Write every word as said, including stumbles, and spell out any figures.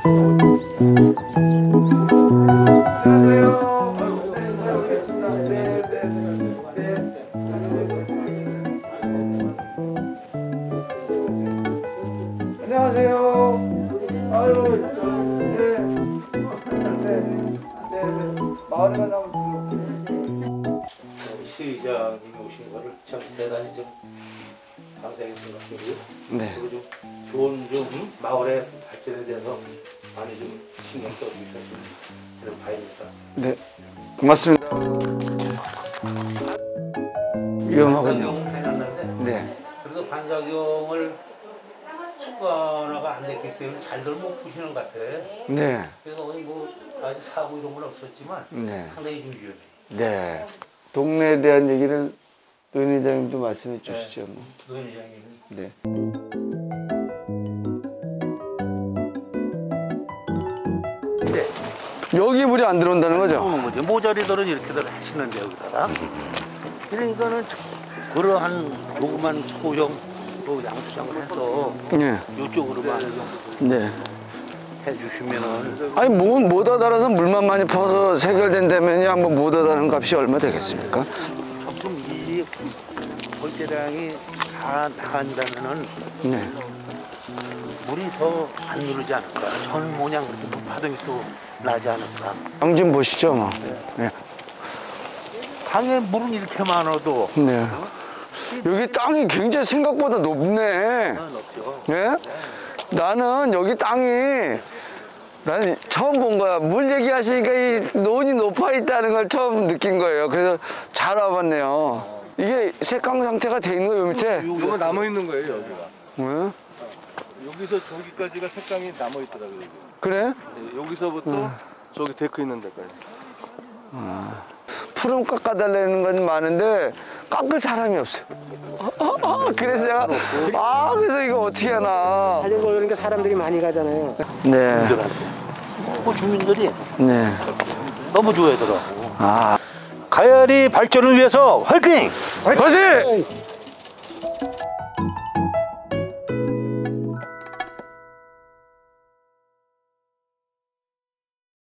시의장님이 오신 거를 참 대단히 좀 감사하게 생각하고요. 네. 그리고 좀 좋은 좀 마을의 발전에 대해서 많이 좀 신경 써주고 있었습니다. 그런 바입니다. 네, 고맙습니다. 위험하군요. 반작용을 해놨는데 네. 그래도 반작용을 습관화가 안 됐기 때문에 잘들 못 푸시는 것 같아. 네. 그래서 어디 뭐 아직 사고 이런 건 없었지만 네. 상당히 좀 위험해. 네. 동네에 대한 얘기를 노인 회장님도 말씀해 주시죠. 뭐. 노인 회장님. 네. 네. 여기 물이 안 들어온다는 거죠? 오는 거죠. 모자리들은 이렇게들 하시는데 여기다가. 그러니까는 그러한 조그만 소형 또 양수장을 해서 네. 이쪽으로만 네. 해주시면은. 아니 뭐 모다 달아서 물만 많이 퍼서 해결된다면이 한번 모다 다는 값이 얼마 되겠습니까? 조금 이 골재량이 다 나간다면은 네. 물이 더 안 누르지 않을까. 전 모양 그렇게 파동이 또 나지 않을까. 강 좀 보시죠, 뭐. 네. 강에 물은 이렇게 많아도. 네. 여기 땅이 굉장히 생각보다 높네. 높죠. 예? 나는 여기 땅이 나는 처음 본 거야. 물 얘기하시니까 이 논이 높아 있다는 걸 처음 느낀 거예요. 그래서 잘 와봤네요. 이게 색강 상태가 돼 있는 거예요, 밑에? 이거 남아 있는 거예요, 여기가. 왜? 여기서 저기까지가 색강이 남아 있더라고요. 그래? 네, 여기서부터 음. 저기 데크 있는 데까지. 아, 풀은 깎아달라는 건 많은데 깎을 사람이 없어요. 그래서 내가 아 그래서 이거 어떻게 하나. 자전거 그러니까 사람들이 많이 가잖아요. 네. 그 주민들이 네. 너무 좋아하더라고. 아. 가야리 발전을 위해서 화이팅! 화이팅!